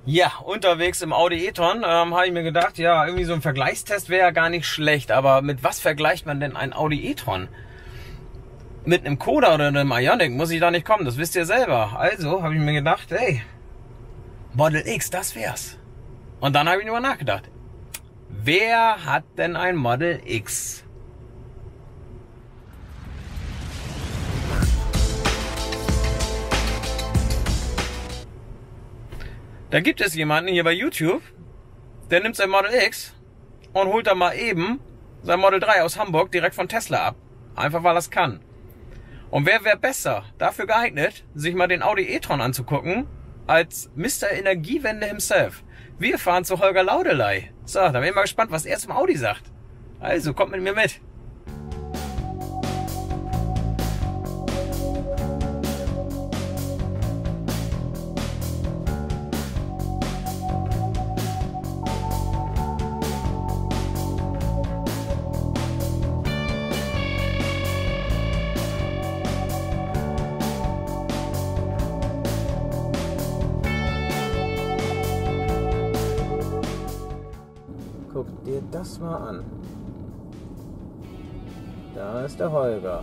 Ja, unterwegs im Audi e-tron habe ich mir gedacht, ja, irgendwie so ein Vergleichstest wäre ja gar nicht schlecht. Aber mit was vergleicht man denn ein Audi e-tron? Mit einem Koda oder einem Ioniq muss ich da nicht kommen, das wisst ihr selber. Also habe ich mir gedacht, hey, Model X, das wär's. Und dann habe ich darüber nachgedacht, wer hat denn ein Model X? Da gibt es jemanden hier bei YouTube, der nimmt sein Model X und holt dann mal eben sein Model 3 aus Hamburg direkt von Tesla ab. Einfach weil er es kann. Und wer wäre besser dafür geeignet, sich mal den Audi e-tron anzugucken, als Mr. Energiewende himself? Wir fahren zu Holger Laudeley. So, da bin ich mal gespannt, was er zum Audi sagt. Also, kommt mit mir mit. Guck dir das mal an. Da ist der Holger.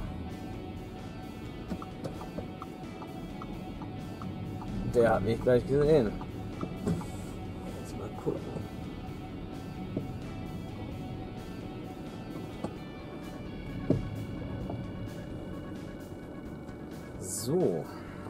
Der hat mich gleich gesehen. Jetzt mal gucken. So.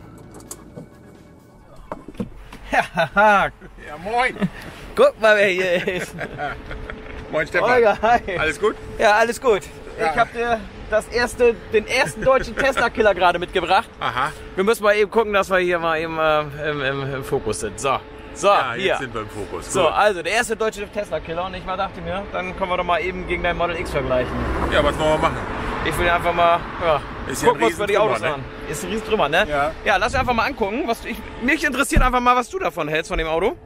Ja, moin. Guck mal, wer hier ist. Moin Stefan. Holger, hi. Alles gut? Ja, alles gut. Ja. Ich habe dir den ersten deutschen Tesla-Killer gerade mitgebracht. Aha. Wir müssen mal eben gucken, dass wir hier mal eben im Fokus sind. So, Ja, hier. jetzt sind wir im Fokus. So, Cool. also der erste deutsche Tesla-Killer. Und ich dachte mir, dann können wir doch mal eben gegen dein Model X vergleichen. Ja, was wollen wir machen? Ich will einfach mal, ja, Ist ja ein gucken, was wir die Autos Riesentrümmer, an. Ist ein Riesentrümmer, ne? Ja. Ja, lass uns einfach mal angucken. Mich interessiert einfach mal, was du davon hältst, von dem Auto.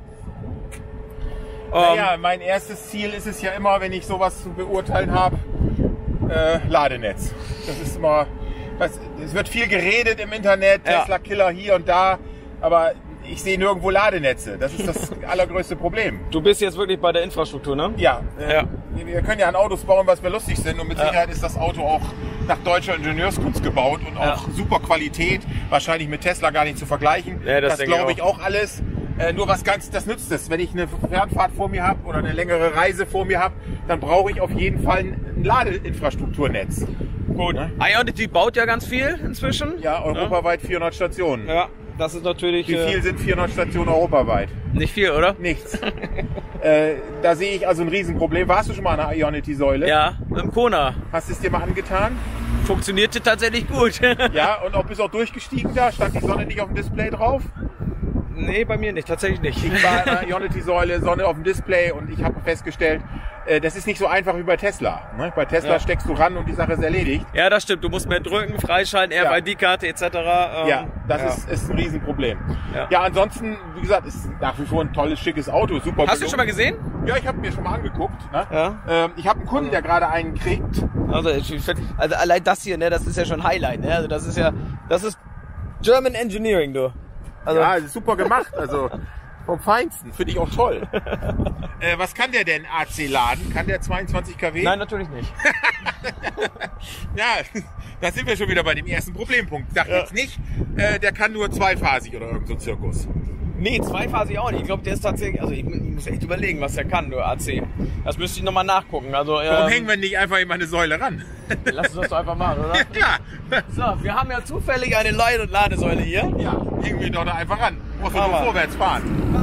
Naja, mein erstes Ziel ist es ja immer, wenn ich sowas zu beurteilen habe, Ladenetz. Das ist immer, es wird viel geredet im Internet, Ja. Tesla-Killer hier und da, aber ich sehe nirgendwo Ladenetze. Das ist das allergrößte Problem. Du bist jetzt wirklich bei der Infrastruktur, ne? Ja, Ja. Wir können ja an Autos bauen, was wir lustig sind, und mit Sicherheit ist das Auto auch nach deutscher Ingenieurskunst gebaut und auch super Qualität, wahrscheinlich mit Tesla gar nicht zu vergleichen. Ja, das glaube ich auch alles. Nur das nützt es. Wenn ich eine Fernfahrt vor mir habe oder eine längere Reise vor mir habe, dann brauche ich auf jeden Fall ein Ladeinfrastrukturnetz. Gut. Ne? Ionity baut ja ganz viel inzwischen. Ja, europaweit 400 Stationen. Ja, das ist natürlich... Wie viel sind 400 Stationen europaweit? Nicht viel, oder? Nichts. Da sehe ich also ein Riesenproblem. Warst du schon mal an der Ionity-Säule? Ja, mit dem Kona. Hast du es dir mal angetan? Funktionierte tatsächlich gut. Ja, und bist auch durchgestiegen da? Stand die Sonne nicht auf dem Display drauf? Nee, bei mir nicht, tatsächlich nicht. Ich war an der Ionity-Säule, Sonne auf dem Display, und ich habe festgestellt, das ist nicht so einfach wie bei Tesla. Ne? Bei Tesla steckst du ran und die Sache ist erledigt. Ja, das stimmt. Du musst mehr drücken, freischalten, RFID-Karte etc. Ja, das ist ein Riesenproblem. Ja, ansonsten, wie gesagt, ist nach wie vor ein tolles, schickes Auto. Super. Hast du schon mal gesehen? Ja, ich habe mir schon mal angeguckt. Ne? Ja. Ich habe einen Kunden, der gerade einen kriegt. Also allein das hier, ne, das ist ja schon Highlight. Ne? Also das ist German Engineering, du. Also, ja, ist super gemacht. Also vom Feinsten. Finde ich auch toll. Was kann der denn AC laden? Kann der 22 kW? Nein, natürlich nicht. Ja, da sind wir schon wieder bei dem ersten Problempunkt. Sag jetzt nicht, der kann nur zweiphasig oder irgend so ein Zirkus. Nee, zweiphasig auch nicht. Ich glaube, der ist tatsächlich, also ich muss echt überlegen, was der kann, nur AC. Das müsste ich nochmal nachgucken. Also, Warum hängen wir nicht einfach in meine Säule ran? Lass uns das doch einfach machen, oder? Ja, klar. So, wir haben ja zufällig eine Ladesäule hier. Ja, hängen wir doch da einfach ran. Muss man nur vorwärts fahren.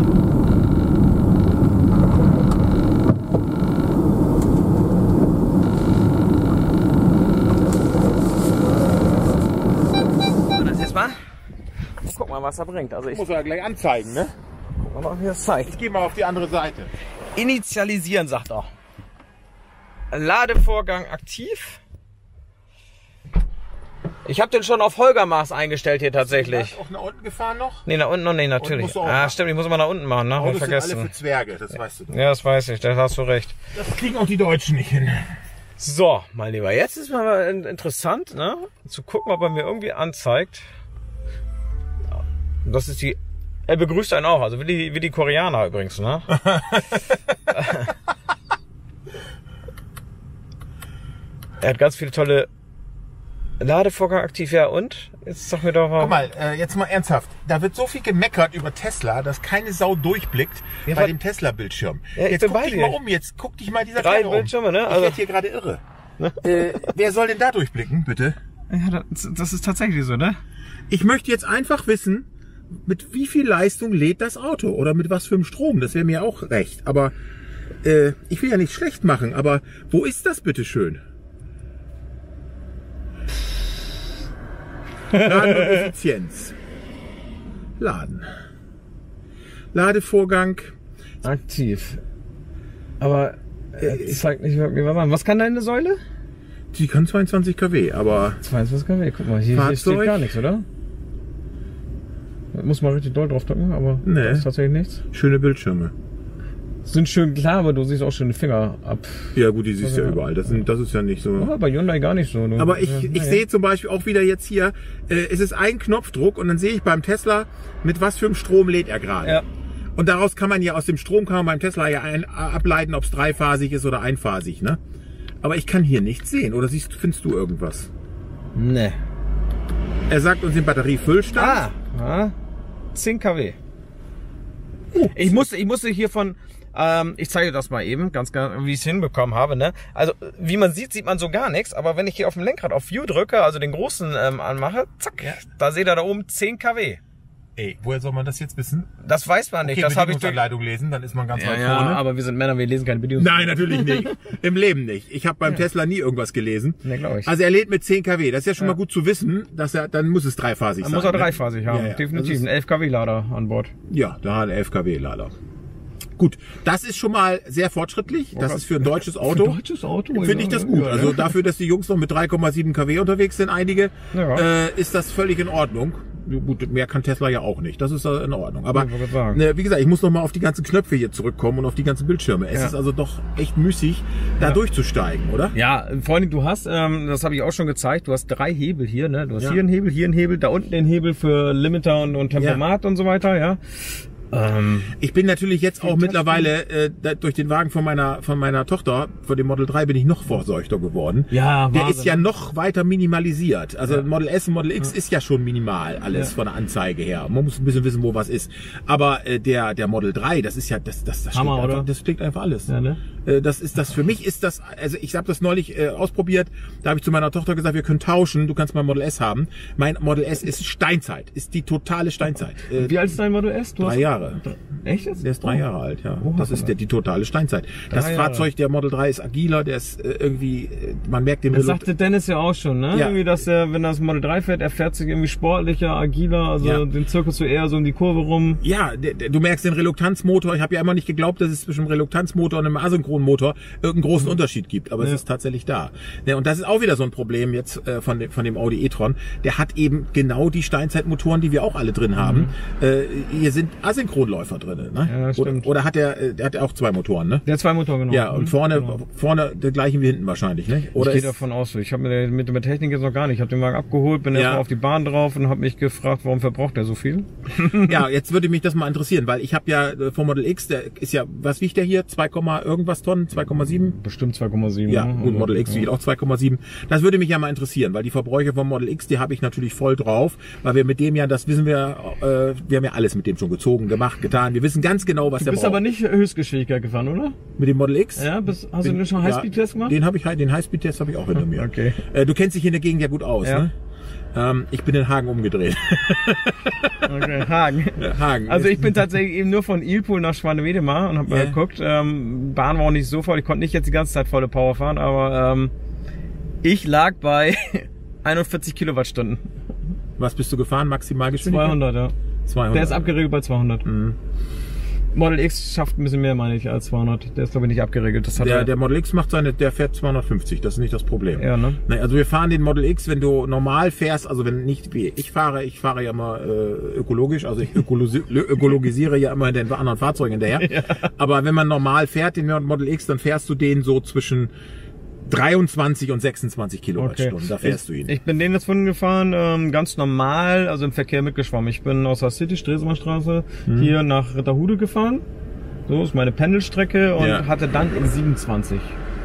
Das jetzt mal. Guck mal, was er bringt. Also ich Muss er ja gleich anzeigen, ne? guck mal, wie das zeigt. Ich gehe mal auf die andere Seite. Initialisieren, sagt er. Ladevorgang aktiv. Ich habe den schon auf Holgermaß eingestellt hier tatsächlich. Auch nach unten gefahren noch? Nee, nach unten noch nicht, natürlich. musst du auch Ah, machen. stimmt, ich muss mal nach unten machen, ne? Hab Autos sind alle vergessen. für Zwerge, das weißt du doch. Ja, das weiß ich, da hast du recht. Das kriegen auch die Deutschen nicht hin. So, mein Lieber, jetzt ist mal interessant, ne? Zu gucken, ob er mir irgendwie anzeigt. Das ist die Er begrüßt einen auch, also wie die Koreaner übrigens, ne? Er hat ganz viele tolle Ladevorgang aktiv, ja, und? Jetzt sag mir doch mal. Guck mal, jetzt mal ernsthaft. Da wird so viel gemeckert über Tesla, dass keine Sau durchblickt bei dem Tesla-Bildschirm. Ja, jetzt guck dich mal um, jetzt guck dich mal dieser 3 Kerl um. Bildschirme, ne? Ich Also, werde hier gerade irre. Wer soll denn da durchblicken, bitte? ja, das ist tatsächlich so, ne? Ich möchte jetzt einfach wissen, mit wie viel Leistung lädt das Auto oder mit was für einem Strom. Das wäre mir auch recht. Aber ich will ja nicht schlecht machen, aber wo ist das bitte schön? Laden und Effizienz. Laden. Ladevorgang. Aktiv. Aber zeigt nicht wirklich was an. Was kann deine Säule? Die kann 22 kW, aber 22 kW. Guck mal, hier steht gar nichts, oder? Da muss man richtig doll drauf drücken, aber nee. Da ist tatsächlich nichts. Schöne Bildschirme. Sind schön klar, aber du siehst auch schon den Finger ab. Ja gut, die siehst du ja überall. Das ist ja nicht so. Aber bei Hyundai gar nicht so. Aber ich sehe zum Beispiel auch wieder jetzt hier, es ist ein Knopfdruck und dann sehe ich beim Tesla, mit was für einem Strom lädt er gerade. Ja. Und daraus kann man ja, aus dem Strom kann man beim Tesla ja ableiten, ob es dreiphasig ist oder einphasig, ne? Aber ich kann hier nichts sehen. Oder findest du irgendwas? Nee. Er sagt uns den Batteriefüllstand. Ah, 10 kW. Ich musste hier von, ich zeige das mal eben, ganz wie ich es hinbekommen habe, ne? Also, wie man sieht man so gar nichts, aber wenn ich hier auf dem Lenkrad auf View drücke, also den großen anmache, zack, da seht ihr da oben 10 kW. Ey, woher soll man das jetzt wissen? Das weiß man nicht. Okay, das habe ich durch Bedienungsanleitung lesen, dann ist man ganz weit ja, vorne. aber wir sind Männer, wir lesen keine Bedienungsanleitung. Nein, natürlich nicht. Im Leben nicht. Ich habe beim Tesla nie irgendwas gelesen. Nee, glaube ich. Also er lädt mit 10 kW. Das ist ja schon mal gut zu wissen, dass dann muss es dreiphasig sein. Dann muss er ne? dreiphasig haben, Ja, ja. definitiv. Ein 11 kW Lader an Bord. Ja, da hat er 11 kW Lader. Gut, das ist schon mal sehr fortschrittlich. Das ist für ein deutsches Auto. Für ein deutsches Auto? Finde ich das gut. Ja, Also dafür, dass die Jungs noch mit 3,7 kW unterwegs sind, einige, Ja. ist das völlig in Ordnung. Gut, mehr kann Tesla ja auch nicht. Das ist in Ordnung. Aber Ich wollte sagen. wie gesagt, ich muss noch mal auf die ganzen Knöpfe hier zurückkommen und auf die ganzen Bildschirme. Es Ja. ist also doch echt müßig, da durchzusteigen, oder? Ja, vor allem, du hast, das habe ich auch schon gezeigt, du hast 3 Hebel hier, ne? Du hast Ja. hier einen Hebel, da unten den Hebel für Limiter und Tempomat und so weiter, ja. Ich bin natürlich jetzt auch mittlerweile durch den Wagen von meiner Tochter, von dem Model 3, bin ich noch vorsorgter geworden. Ja, Der Wahnsinn. ist ja noch weiter minimalisiert. Also Model S und Model X ist ja schon minimal alles von der Anzeige her. Man muss ein bisschen wissen, wo was ist. Aber der Model 3, das ist ja das Hammer, einfach, oder? das klingt einfach alles. Ja, ne? Für mich ist das, also ich habe das neulich ausprobiert. Da habe ich zu meiner Tochter gesagt, wir können tauschen. Du kannst mein Model S haben. Mein Model S ist Steinzeit, ist die totale Steinzeit. Wie alt ist dein Model S? 3 Jahre. Echt jetzt? Der ist 3 Jahre alt, ja. Oh, Das ist die totale Steinzeit. Das 3 Jahre. Fahrzeug, der Model 3, ist agiler, der ist irgendwie, man merkt den Das sagte Dennis ja auch schon, ne? Ja. Irgendwie, dass er, wenn er das Model 3 fährt, er fährt sich irgendwie sportlicher, agiler, also Ja. den Zirkus so eher so um die Kurve rum. Ja, du merkst den Reluktanzmotor. Ich habe ja immer nicht geglaubt, dass es zwischen dem Reluktanzmotor und einem Asynchronmotor irgendeinen großen Unterschied gibt, aber es ist tatsächlich da. Ja, und das ist auch wieder so ein Problem jetzt von dem Audi e-tron. Der hat eben genau die Steinzeitmotoren, die wir auch alle drin haben. Hier sind Asynchronläufer drin, ne? Ja, stimmt. Oder hat der hat auch 2 Motoren, ne? Der 2 Motor, genau. Ja, und vorne der gleichen wie hinten wahrscheinlich, ne? Oder Ich gehe davon aus. Ich habe mit der Technik jetzt noch gar nicht. Ich habe den Wagen abgeholt, bin erstmal auf die Bahn drauf und habe mich gefragt, warum verbraucht der so viel? Ja, jetzt würde mich das mal interessieren, weil ich habe ja vom Model X, der ist ja, was wiegt der hier? 2, irgendwas Tonnen? 2,7? Bestimmt 2,7. Ja, ne? gut, Also, Model X wiegt auch 2,7. Das würde mich ja mal interessieren, weil die Verbräuche vom Model X, die habe ich natürlich voll drauf, weil wir mit dem ja, das wissen wir, wir haben ja alles mit dem schon gezogen, gemacht, getan. Wir wissen ganz genau, was Du der bist braucht. aber nicht Höchstgeschwindigkeit gefahren, oder? Mit dem Model X? Ja, hast du schon Highspeed-Test gemacht? Den Highspeed-Test habe ich auch hinter mir. Okay. Du kennst dich hier in der Gegend ja gut aus, Ja. ne? Ich bin in Hagen umgedreht. Okay, Hagen. Hagen. Also ich bin tatsächlich eben nur von Ilpool nach Schwanewedemark und habe mal geguckt. Bahn war auch nicht so voll. Ich konnte nicht jetzt die ganze Zeit volle Power fahren, aber ich lag bei 41 Kilowattstunden. Was bist du gefahren? Maximalgeschwindigkeit? 200, ja. 200. Der ist abgeregelt bei 200. Model X schafft ein bisschen mehr, meine ich, als 200. Der ist, glaube ich, nicht abgeregelt. Das hat Der Model X der fährt 250, das ist nicht das Problem. Ja, ne? Nein, also wir fahren den Model X, wenn du normal fährst, also wenn nicht wie ich fahre ja immer ökologisch, also ich ökologisiere ja immer den anderen Fahrzeugen hinterher. Ja. Aber wenn man normal fährt, den Model X, dann fährst du den so zwischen 23 und 26 Kilowattstunden, da fährst du ihn. Ich bin den jetzt vorhin gefahren, ganz normal, also im Verkehr mitgeschwommen. Ich bin aus der City, Stresemannstraße, hier nach Ritterhude gefahren. So ist meine Pendelstrecke und hatte dann 27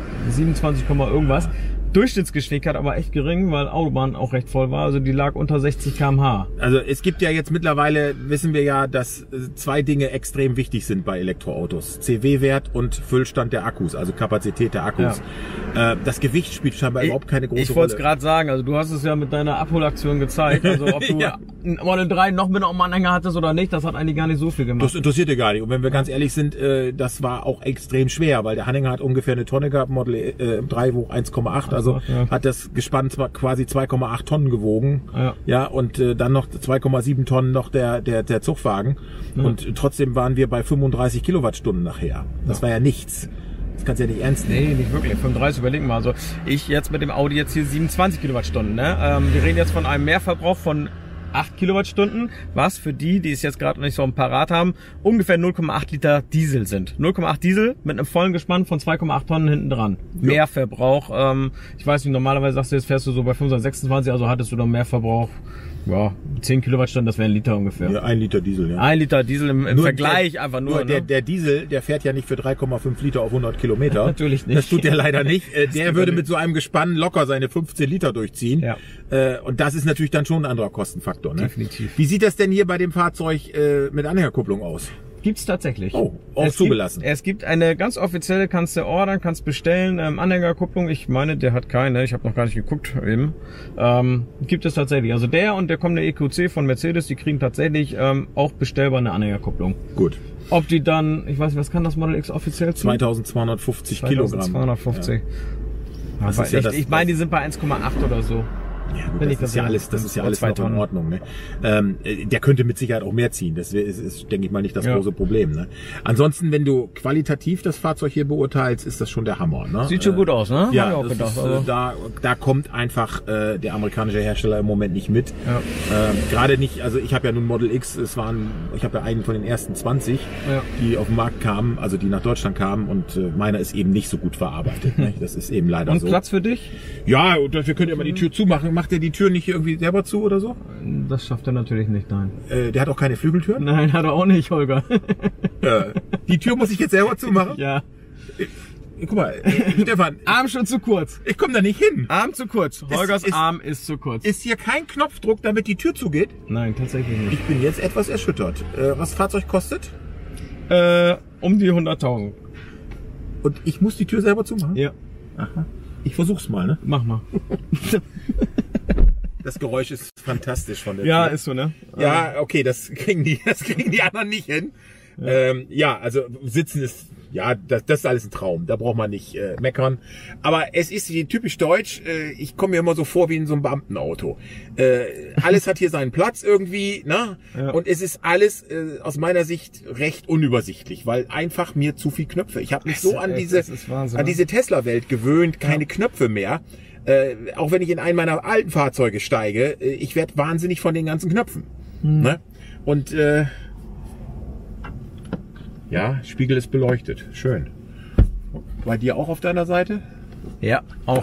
irgendwas. Durchschnittsgeschwindigkeit aber echt gering, weil Autobahn auch recht voll war. Also die lag unter 60 km/h. Also es gibt ja jetzt mittlerweile, wissen wir ja, dass zwei Dinge extrem wichtig sind bei Elektroautos. CW-Wert und Füllstand der Akkus, also Kapazität der Akkus. Ja. Das Gewicht spielt scheinbar überhaupt keine große Rolle. Ich wollte es gerade sagen, also du hast es ja mit deiner Abholaktion gezeigt. Also ob du ein Model 3 noch mit einem Anhänger hattest oder nicht, das hat eigentlich gar nicht so viel gemacht. Das interessierte gar nicht. Und wenn wir ganz ehrlich sind, das war auch extrem schwer, weil der Anhänger hat ungefähr eine Tonne gehabt, Model 3 wog 1,8. Also hat das Gespann zwar quasi 2,8 Tonnen gewogen, und dann noch 2,7 Tonnen noch der Zugwagen und trotzdem waren wir bei 35 Kilowattstunden nachher. Das war ja nichts. Das kannst du ja nicht ernst nehmen. Nee, nicht wirklich. 35, überlegen mal. Also ich jetzt mit dem Audi jetzt hier 27 Kilowattstunden. Ne? Wir reden jetzt von einem Mehrverbrauch von 8 Kilowattstunden, was für die es jetzt gerade noch nicht so am Parat haben, ungefähr 0,8 Liter Diesel sind. 0,8 Diesel mit einem vollen Gespann von 2,8 Tonnen hinten dran. Mehr Verbrauch. Ich weiß nicht, normalerweise sagst du, jetzt fährst du so bei 25, 26, also hattest du dann mehr Verbrauch. Ja, 10 Kilowattstunden, das wäre ein Liter ungefähr. Ja, 1 Liter Diesel, ja. 1 Liter Diesel im Vergleich einfach nur. Der Diesel, der fährt ja nicht für 3,5 Liter auf 100 Kilometer. Natürlich nicht. Das tut der leider nicht. Der würde mit so einem Gespann locker seine 15 Liter durchziehen. Ja. Und das ist natürlich dann schon ein anderer Kostenfaktor. Ne? Definitiv. Wie sieht das denn hier bei dem Fahrzeug mit Anhängerkupplung aus? Gibt's tatsächlich. Oh, auch zugelassen. Es gibt eine ganz offizielle, kannst du ordern, kannst bestellen, Anhängerkupplung. Ich meine, der hat keine, ich habe noch gar nicht geguckt eben. Gibt es tatsächlich. Also der und der kommende EQC von Mercedes, die kriegen tatsächlich auch bestellbar eine Anhängerkupplung. Gut. Ob die dann, ich weiß nicht, was kann das Model X offiziell zu? 2250 Kilogramm. 2250. Ja. Das ist ja ich meine, die sind bei 1,8 oder so. Ja, gut, das ist ja alles noch in Ordnung. Ne? Der könnte mit Sicherheit auch mehr ziehen. Das ist, denke ich mal, nicht das große Problem. Ne? Ansonsten, wenn du qualitativ das Fahrzeug hier beurteilst, ist das schon der Hammer. Ne? Sieht schon gut aus, ne? Ja, auch gedacht, da kommt einfach der amerikanische Hersteller im Moment nicht mit. Ja. Gerade nicht, also ich habe ja nun Model X, ich habe ja einen von den ersten 20, die auf den Markt kamen, also die nach Deutschland kamen und meiner ist eben nicht so gut verarbeitet. Ne? Das ist eben leider so. Und Platz für dich? Ja, wir können ja mal die Tür zumachen. Macht der die Tür nicht irgendwie selber zu oder so? Das schafft er natürlich nicht, nein. Der hat auch keine Flügeltüren? Nein, hat er auch nicht, Holger. Die Tür muss ich jetzt selber zumachen? Ja. Guck mal, Stefan. Arm schon zu kurz. Ich komme da nicht hin. Arm zu kurz. Holgers Arm ist zu kurz. Ist hier kein Knopfdruck, damit die Tür zugeht? Nein, tatsächlich nicht. Ich bin jetzt etwas erschüttert. Was das Fahrzeug kostet? Um die 100.000. Und ich muss die Tür selber zumachen? Ja. Aha. Ich versuch's mal, ne? Mach mal. Das Geräusch ist fantastisch von der Tür. Ja, Tür. ist so, ne? Ja, okay, das kriegen die anderen nicht hin. Ja, also sitzen ist, ja, das ist alles ein Traum. Da braucht man nicht meckern. Aber es ist typisch deutsch. Ich komme mir immer so vor wie in so einem Beamtenauto. Alles hat hier seinen Platz irgendwie, ne? Ja. Und es ist alles aus meiner Sicht recht unübersichtlich, weil einfach mir zu viel Knöpfe. Ich habe mich so an diese Tesla-Welt gewöhnt, keine Knöpfe mehr. Auch wenn ich in einen meiner alten Fahrzeuge steige, ich werde wahnsinnig von den ganzen Knöpfen. Ne? Und ja, Spiegel ist beleuchtet. Schön. Bei dir auch auf deiner Seite? Ja, auch.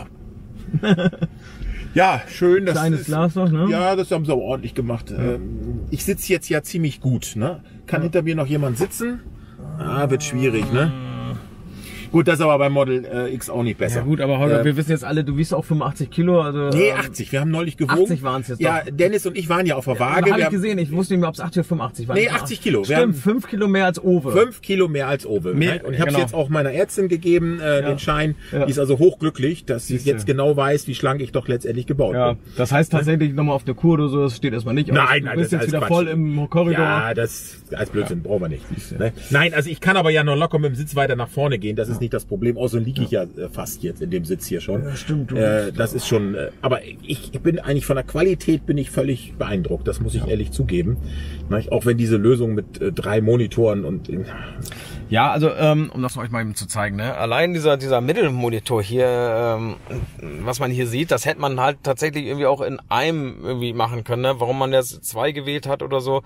Ja, schön. Kleines Glas noch, ne? Ja, das haben sie aber ordentlich gemacht. Ja. Ich sitze jetzt ja ziemlich gut. Ne? Kann hinter mir noch jemand sitzen? Wird schwierig, ne? Gut, das ist aber beim Model X auch nicht besser. Ja gut, aber Holger, wir wissen jetzt alle, du wiegst auch 85 Kilo. Also, nee, 80. Wir haben neulich gewogen. 80 waren es jetzt. Ja, doch. Dennis und ich waren ja auf der Waage. Habe ich gesehen. Ich wusste nicht mehr, ob es 80 oder 85 waren. Nee, 80 Kilo. Stimmt, 5 Kilo mehr als Owe. 5 Kilo mehr als Owe. Und ich habe es jetzt auch meiner Ärztin gegeben, den Schein. Ja. Die ist also hochglücklich, dass sie jetzt genau weiß, wie schlank ich doch letztendlich gebaut bin. Das heißt tatsächlich nochmal auf der Kur oder so, das steht erstmal nicht. Nein, du bist jetzt wieder voll im Korridor. Ja, das als Blödsinn brauchen wir nicht. Ne? Nein, also ich kann aber ja noch locker mit dem Sitz weiter nach vorne gehen. Das ist nicht das Problem. Außerdem liege ich ja fast jetzt in dem Sitz hier schon. Ja, stimmt. Das ist schon, aber ich bin eigentlich von der Qualität bin ich völlig beeindruckt. Das muss ich ehrlich zugeben. Auch wenn diese Lösung mit 3 Monitoren und ja, also um das euch mal eben zu zeigen, ne? Allein dieser Mittelmonitor hier, was man hier sieht, das hätte man halt tatsächlich irgendwie auch in einem irgendwie machen können, ne? Warum man jetzt 2 gewählt hat oder so.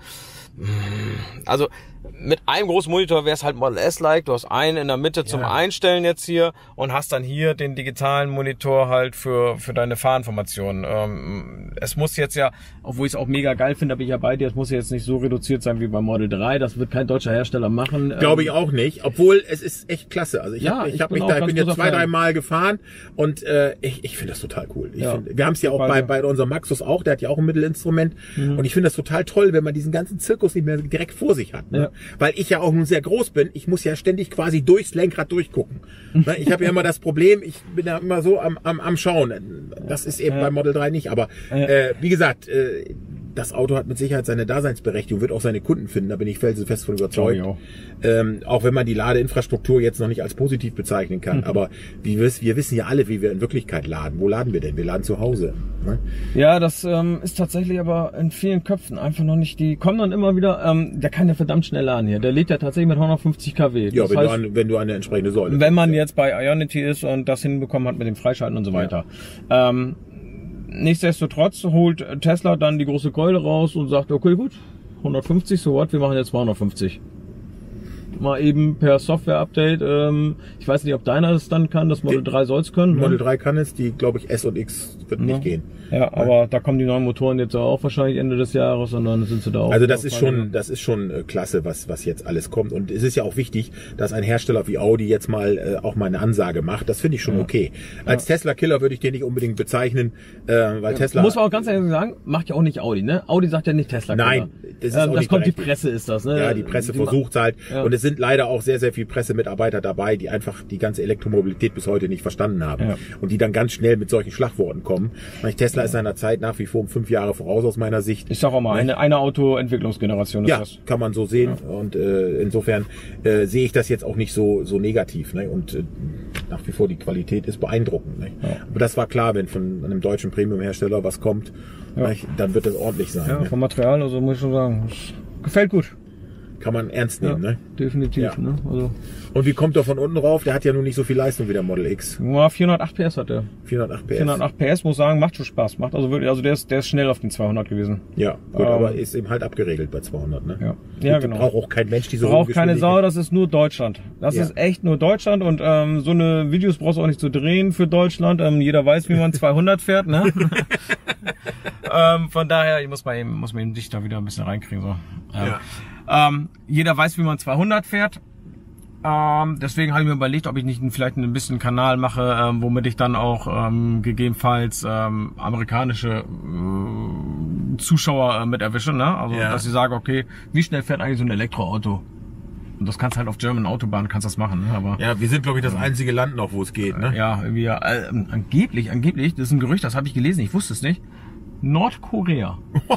Also mit einem großen Monitor wäre es halt Model S-like. Du hast einen in der Mitte zum Einstellen jetzt hier und hast dann hier den digitalen Monitor halt für deine Fahrinformationen. Es muss jetzt ja, obwohl ich es auch mega geil finde, bin ich ja bei dir, es muss jetzt nicht so reduziert sein wie beim Model 3. Das wird kein deutscher Hersteller machen. Glaube ich auch nicht, obwohl es ist echt klasse. Also ich bin jetzt 2-3 Mal gefahren und ich finde das total cool. Wir haben es ja auch bei unserem Maxus auch, der hat ja auch ein Mittelinstrument und ich finde das total toll, wenn man diesen ganzen Zirkus nicht mehr direkt vor sich hat. Ne? Ja. Weil ich ja auch nun sehr groß bin, ich muss ja ständig quasi durchs Lenkrad durchgucken. Ne? Ich habe ja immer das Problem, ich bin ja immer so am Schauen. Das ist eben beim Model 3 nicht, aber wie gesagt, das Auto hat mit Sicherheit seine Daseinsberechtigung, wird auch seine Kunden finden, da bin ich felsenfest von überzeugt. Auch wenn man die Ladeinfrastruktur jetzt noch nicht als positiv bezeichnen kann. Aber wir wissen ja alle, wie wir in Wirklichkeit laden. Wo laden wir denn? Wir laden zu Hause. Ne? Ja, das ist tatsächlich aber in vielen Köpfen einfach noch nicht. Die kommen dann immer wieder, der kann ja verdammt schnell laden hier. Der lädt ja tatsächlich mit 150 kW. Ja, wenn du eine entsprechende Säule wenn man jetzt bei Ionity ist und das hinbekommen hat mit dem Freischalten und so weiter. Ja. Nichtsdestotrotz holt Tesla dann die große Keule raus und sagt, okay gut, 150, so what, wir machen jetzt 250. Mal eben per Software-Update, ich weiß nicht, ob deiner es dann kann, das Model 3 soll es können. Model 3 kann es, die glaube ich S und X wird nicht gehen. Ja, aber da kommen die neuen Motoren jetzt auch wahrscheinlich Ende des Jahres und dann sind sie da auch. Also das ist schon klasse, was jetzt alles kommt. Und es ist ja auch wichtig, dass ein Hersteller wie Audi jetzt mal auch mal eine Ansage macht. Das finde ich schon okay. Als Tesla-Killer würde ich den nicht unbedingt bezeichnen, weil Tesla... Muss man auch ganz ehrlich sagen, macht ja auch nicht Audi, ne? Audi sagt ja nicht Tesla-Killer. Nein, das ist auch das kommt, die Presse ist das, ne? Ja, die Presse versucht halt. Ja. Und es sind leider auch sehr, sehr viele Pressemitarbeiter dabei, die einfach die ganze Elektromobilität bis heute nicht verstanden haben. Ja. Und die dann ganz schnell mit solchen Schlagworten kommen. Tesla ist seiner Zeit nach wie vor um 5 Jahre voraus aus meiner Sicht. Ich sag auch mal, eine Autoentwicklungsgeneration ist das. Ja, kann man so sehen. Ja. Und insofern sehe ich das jetzt auch nicht so negativ. Ne? Und nach wie vor die Qualität ist beeindruckend. Ne? Ja. Aber das war klar, wenn von einem deutschen Premium-Hersteller was kommt, dann wird das ordentlich sein. Ja, ne? Vom Material, also muss ich schon sagen, gefällt gut. Kann man ernst nehmen, ne? Definitiv, ja. Ne? Also. Und wie kommt er von unten rauf? Der hat ja nun nicht so viel Leistung wie der Model X. Ja, 408 PS hat er. 408 PS. 408 PS, muss sagen, macht schon Spaß. Macht also wirklich, also der ist schnell auf den 200 gewesen. Ja, gut, aber ist eben halt abgeregelt bei 200, ne? Ja, ja genau. Braucht auch kein Mensch diese Braucht keine Sau, das ist nur Deutschland. Das ist echt nur Deutschland und so eine Videos brauchst du auch nicht zu drehen für Deutschland. Jeder weiß, wie man 200 fährt, ne? Von daher, ich muss mal eben dich da wieder ein bisschen reinkriegen, so. Jeder weiß, wie man 200 fährt. Deswegen habe ich mir überlegt, ob ich nicht vielleicht ein bisschen Kanal mache, womit ich dann auch gegebenenfalls amerikanische Zuschauer mit erwische. Ne? Also, dass ich sage, okay, wie schnell fährt eigentlich so ein Elektroauto? Und das kannst halt auf German Autobahn kannst das machen. Ne? Aber ja, wir sind, glaube ich, das einzige Land noch, wo es geht. Ne? Ja, irgendwie angeblich, das ist ein Gerücht, das habe ich gelesen, ich wusste es nicht. Nordkorea.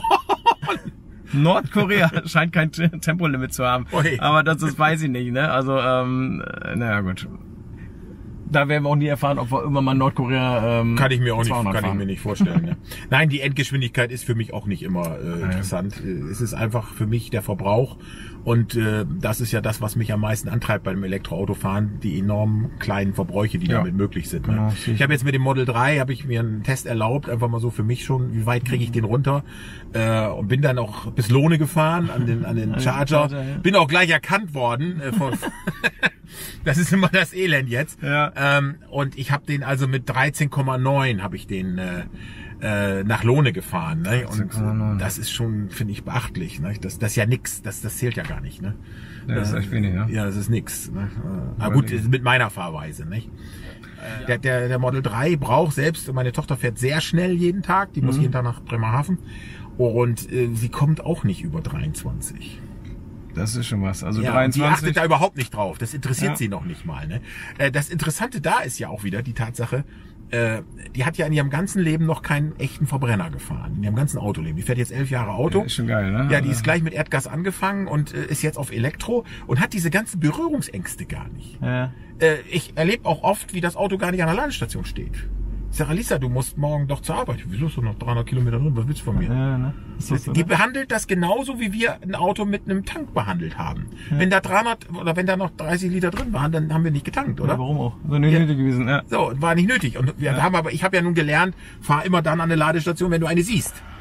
Nordkorea scheint kein Tempolimit zu haben. Oi. Aber das weiß ich nicht, ne? Also, naja, gut. Da werden wir auch nie erfahren, ob wir irgendwann mal Nordkorea kann ich mir nicht vorstellen. Ne? Nein, die Endgeschwindigkeit ist für mich auch nicht immer interessant. Es ist einfach für mich der Verbrauch und das ist ja das, was mich am meisten antreibt beim Elektroautofahren, die enorm kleinen Verbräuche, die damit möglich sind. Ne? Genau, ich habe jetzt mit dem Model 3 habe ich mir einen Test erlaubt, einfach mal so für mich schon, wie weit kriege ich den runter und bin dann auch bis Lohne gefahren an den Charger. Bin auch gleich erkannt worden von das ist immer das Elend jetzt. Ja. Und ich habe den also mit 13,9 habe ich den nach Lohne gefahren. Ne? Und das ist schon, finde ich, beachtlich. Ne? Das ist ja nix, das zählt ja gar nicht. Ne? Ja, das ist echt wenig, ne? Ja, das ist nix. Ne? Aber gut, mit meiner Fahrweise. Nicht? Der Model 3 braucht selbst, meine Tochter fährt sehr schnell jeden Tag, die muss jeden Tag nach Bremerhaven und sie kommt auch nicht über 23. Das ist schon was. Also ja, 23. Die achtet da überhaupt nicht drauf. Das interessiert sie noch nicht mal. Ne? Das Interessante da ist ja auch wieder die Tatsache, die hat ja in ihrem ganzen Leben noch keinen echten Verbrenner gefahren. In ihrem ganzen Autoleben. Die fährt jetzt 11 Jahre Auto. Ja, ist schon geil, ne? Ja, die ist gleich mit Erdgas angefangen und ist jetzt auf Elektro und hat diese ganzen Berührungsängste gar nicht. Ja. Ich erlebe auch oft, wie das Auto gar nicht an der Ladestation steht. Ich sage, Alisa, du musst morgen doch zur Arbeit. Wieso ist du noch 300 Kilometer drin? Was willst du von mir? Ja, ne? Die behandelt das genauso, wie wir ein Auto mit einem Tank behandelt haben. Ja. Wenn da 300 oder wenn da noch 30 Liter drin waren, dann haben wir nicht getankt, oder? Ja, warum auch? So nicht nötig gewesen, ja. So, war nicht nötig. Und wir haben ich habe ja nun gelernt, fahr immer dann an eine Ladestation, wenn du eine siehst.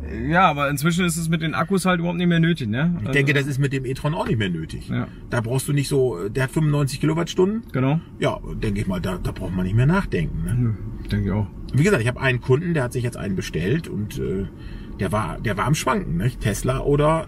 Ja, aber inzwischen ist es mit den Akkus halt überhaupt nicht mehr nötig, ne? Ich denke, das ist mit dem e-tron auch nicht mehr nötig. Ja. Da brauchst du nicht so, der hat 95 Kilowattstunden. Genau. Ja, denke ich mal, da braucht man nicht mehr nachdenken. Ne? Denke ich auch. Wie gesagt, ich habe einen Kunden, der hat sich jetzt einen bestellt und der war am Schwanken, ne? Tesla oder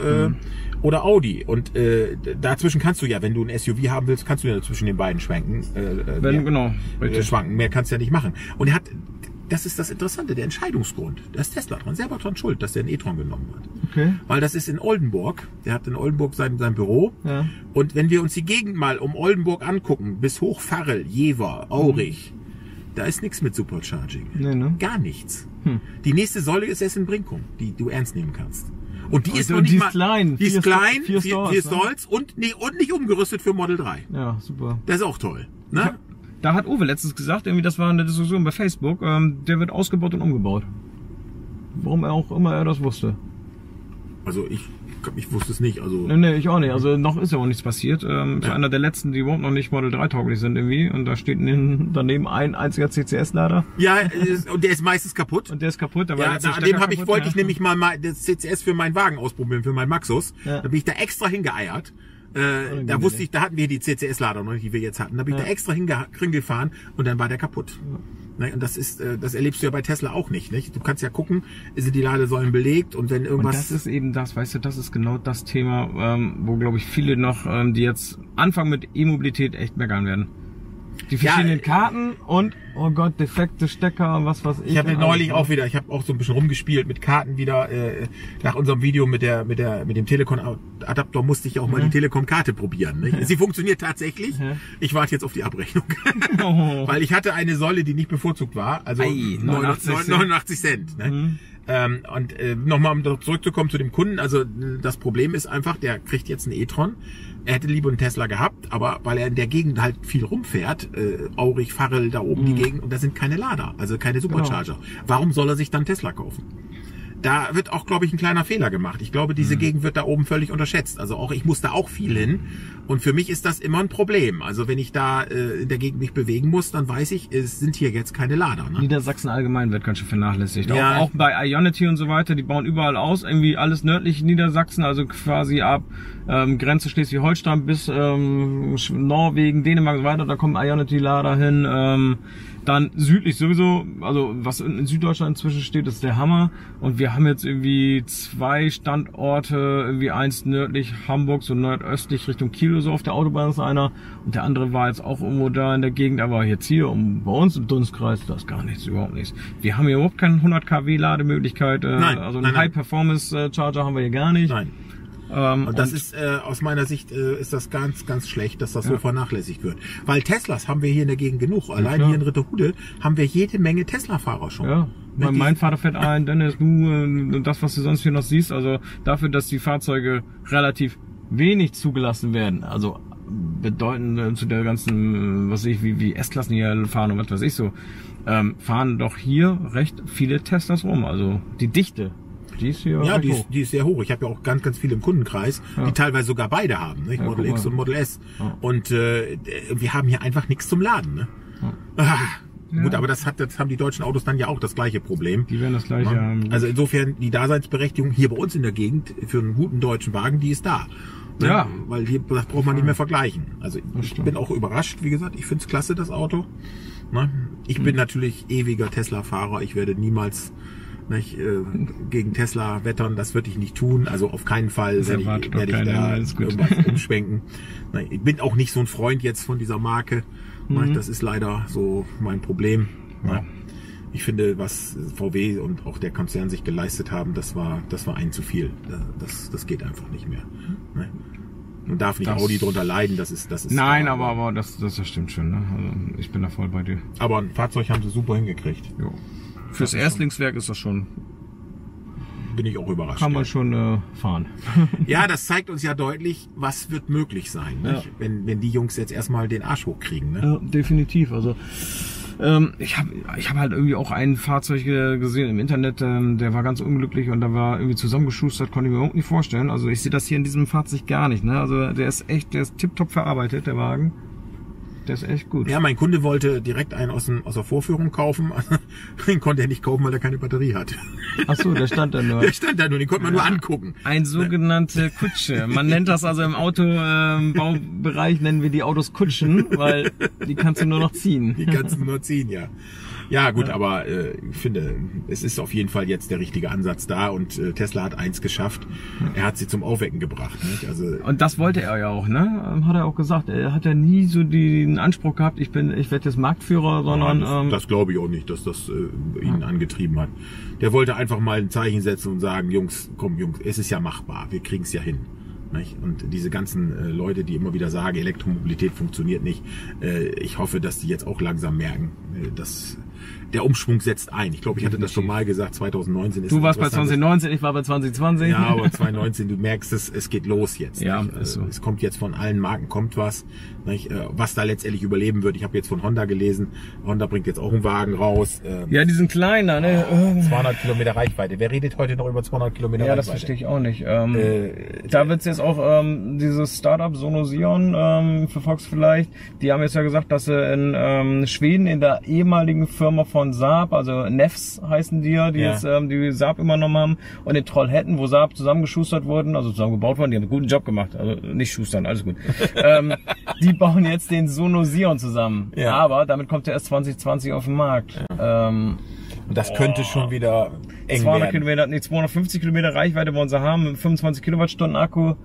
Audi. Und dazwischen kannst du ja, wenn du ein SUV haben willst, kannst du ja zwischen den beiden schwenken. Genau, richtig. Schwanken, mehr kannst du ja nicht machen. Und er hat, das ist das Interessante, der Entscheidungsgrund. Da ist Tesla dran, selber dran schuld, dass der einen e-tron genommen hat. Okay. Weil das ist in Oldenburg. Der hat in Oldenburg sein Büro. Ja. Und wenn wir uns die Gegend mal um Oldenburg angucken, bis hoch Farrel, Jever, Aurich, da ist nichts mit Supercharging. Nee, ne? Gar nichts. Die nächste Säule ist Essen-Brinkum, die du ernst nehmen kannst. Und die ist noch die nicht ist mal klein. Die ist klein, 4 4 Stalls, Stalls und nicht umgerüstet für Model 3. Ja, super. Das ist auch toll. Ne? Da hat Uwe letztens gesagt, irgendwie, das war eine Diskussion bei Facebook, der wird ausgebaut und umgebaut. Warum auch immer er das wusste. Also ich wusste es nicht. Also Nee, ich auch nicht. Also noch ist ja auch nichts passiert. Ist einer der letzten, die überhaupt noch nicht Model 3 tauglich sind irgendwie. Und da steht daneben ein einziger CCS-Lader. ja, und der ist meistens kaputt. Und der ist kaputt. Da war Ja, letzte an Stecker dem kaputt, wollte ja. ich nämlich mal das CCS für meinen Wagen ausprobieren, für meinen Maxus. Ja. Da bin ich da extra hingeeiert. Da wusste ich, da hatten wir die CCS-Lader noch nicht, die wir jetzt hatten. Da bin ich da extra hingefahren und dann war der kaputt. Ne? Und das erlebst du ja bei Tesla auch nicht. Du kannst ja gucken, sind die Ladesäulen belegt und wenn irgendwas... Und das ist eben das, weißt du, das ist genau das Thema, wo, glaube ich, viele noch, die jetzt anfangen mit E-Mobilität, echt meckern werden. Die verschiedenen Karten und, oh Gott, defekte Stecker und was weiß ich. Ich habe neulich auch wieder, ich habe auch so ein bisschen rumgespielt mit Karten wieder. Nach unserem Video mit dem Telekom-Adapter musste ich auch mal die Telekom-Karte probieren. Ne? Sie funktioniert tatsächlich. Ich warte jetzt auf die Abrechnung. Weil ich hatte eine Säule, die nicht bevorzugt war. Also 89 Cent. Ne? Nochmal um zurückzukommen zu dem Kunden, also das Problem ist einfach, der kriegt jetzt einen e-tron. Er hätte lieber einen Tesla gehabt, aber weil er in der Gegend halt viel rumfährt, Aurich, Farrel, da oben die Gegend, und da sind keine Lader, also keine Supercharger. Warum soll er sich dann Tesla kaufen? Da wird auch, glaube ich, ein kleiner Fehler gemacht. Ich glaube, diese Gegend wird da oben völlig unterschätzt. Also auch ich muss da auch viel hin. Und für mich ist das immer ein Problem. Also wenn ich da in der Gegend mich bewegen muss, dann weiß ich, es sind hier jetzt keine Lader. Ne? Niedersachsen allgemein wird ganz schön vernachlässigt. Ja. Auch bei Ionity und so weiter, die bauen überall aus. Irgendwie alles nördlich Niedersachsen, also quasi ab Grenze Schleswig-Holstein bis Norwegen, Dänemark und so weiter. Da kommen Ionity-Lader hin. Dann südlich sowieso, also was in Süddeutschland inzwischen steht, ist der Hammer. Und wir haben jetzt irgendwie 2 Standorte, irgendwie eins nördlich Hamburg, so nordöstlich Richtung Kiel, so auf der Autobahn ist einer. Und der andere war jetzt auch irgendwo da in der Gegend, aber jetzt hier bei uns im Dunstkreis, das ist gar nichts, überhaupt nichts. Wir haben hier überhaupt keine 100 kW Lademöglichkeit, also einen High-Performance-Charger haben wir hier gar nicht. Nein. Und das ist aus meiner Sicht ist das ganz, ganz schlecht, dass das so vernachlässigt wird. Weil Teslas haben wir hier in der Gegend genug. Allein hier in Ritterhude haben wir jede Menge Tesla-Fahrer schon. Ja. Mein Vater fährt ein, Dennis, du, das, was du sonst hier noch siehst, also dafür, dass die Fahrzeuge relativ wenig zugelassen werden, also bedeutend zu der ganzen, was weiß ich, wie S-Klassen hier fahren und was weiß ich so, fahren doch hier recht viele Teslas rum. Also die Dichte. Die ist hier die ist sehr hoch. Ich habe ja auch ganz, ganz viele im Kundenkreis, die teilweise sogar beide haben, nicht? Ja, Model X und Model S. Ja. Und wir haben hier einfach nichts zum Laden. Ne? Ja. Gut, aber das haben die deutschen Autos dann ja auch das gleiche Problem. Die werden das gleiche haben. Also insofern, die Daseinsberechtigung hier bei uns in der Gegend für einen guten deutschen Wagen, die ist da. Ne? Ja. Weil hier, das braucht man nicht mehr vergleichen. Also ich bin auch überrascht, wie gesagt, ich finde es klasse, das Auto. Ne? Ich bin natürlich ewiger Tesla-Fahrer. Ich werde niemals gegen Tesla wettern, das würde ich nicht tun. Also auf keinen Fall werde ich da irgendwas umschwenken. Ich bin auch nicht so ein Freund jetzt von dieser Marke. Das ist leider so mein Problem. Ja. Ich finde, was VW und auch der Konzern sich geleistet haben, das war ein zu viel. Das geht einfach nicht mehr. Man darf nicht Audi drunter leiden, das ist nein, aber das stimmt schon. Ne? Also ich bin da voll bei dir. Aber ein Fahrzeug haben sie super hingekriegt. Jo. Fürs Erstlingswerk ist das schon. Bin ich auch überrascht. Kann man schon fahren. Ja, das zeigt uns ja deutlich, was wird möglich sein, nicht? Ja. Wenn die Jungs jetzt erstmal den Arsch hochkriegen. Ne? Ja, definitiv. Also ich hab halt irgendwie auch ein Fahrzeug gesehen im Internet, der war ganz unglücklich und da war irgendwie zusammengeschustert, konnte ich mir überhaupt nicht vorstellen. Also ich sehe das hier in diesem Fahrzeug gar nicht. Ne? Also der ist tipptopp verarbeitet, der Wagen. Der ist echt gut. Ja, mein Kunde wollte direkt einen aus der Vorführung kaufen. Den konnte er nicht kaufen, weil er keine Batterie hatte. Ach so, der stand da nur. Der stand da nur, den konnte man nur angucken. Ein sogenannte Kutsche. Man nennt das also im Autobaubereich, nennen wir die Autos Kutschen, weil die kannst du nur noch ziehen. Die kannst du nur ziehen, ja. Ja gut, aber ich finde, es ist auf jeden Fall jetzt der richtige Ansatz da und Tesla hat eins geschafft. Er hat sie zum Aufwecken gebracht. Nicht? Also, und das wollte er ja auch, ne? Hat er auch gesagt. Er hat ja nie so den Anspruch gehabt, ich werde jetzt Marktführer, sondern... das glaube ich auch nicht, dass das ihn angetrieben hat. Der wollte einfach mal ein Zeichen setzen und sagen, Jungs, es ist ja machbar, wir kriegen es ja hin. Nicht? Und diese ganzen Leute, die immer wieder sagen, Elektromobilität funktioniert nicht, ich hoffe, dass die jetzt auch langsam merken, dass der Umschwung setzt ein. Ich glaube, ich hatte das schon mal gesagt, 2019 ist... Du warst bei 2019, ich war bei 2020. Ja, aber 2019, du merkst es geht los jetzt. Ja, nicht? so. Es kommt jetzt von allen Marken, kommt was. Nicht? Was da letztendlich überleben wird. Ich habe jetzt von Honda gelesen, Honda bringt jetzt auch einen Wagen raus. Ja, diesen kleiner, ne? 200 Kilometer Reichweite. Wer redet heute noch über 200 Kilometer Ja, Reichweite? das verstehe ich auch nicht. Da wird's jetzt auch dieses Startup Sonosion, verfolgst vielleicht, die haben jetzt ja gesagt, dass sie in Schweden in der ehemaligen Firma von Saab, also Nefs heißen die ja, die jetzt die Saab übernommen haben, und in Trollhättan, wo Saab zusammengeschustert wurden, also zusammengebaut wurden, die haben einen guten Job gemacht, also nicht schustern, alles gut. Die bauen jetzt den Sonosion zusammen, aber damit kommt er erst 2020 auf den Markt. Und das könnte schon wieder eng 200 werden. Kilometer, nee, 250 Kilometer Reichweite wollen sie haben, mit 25 Kilowattstunden Akku.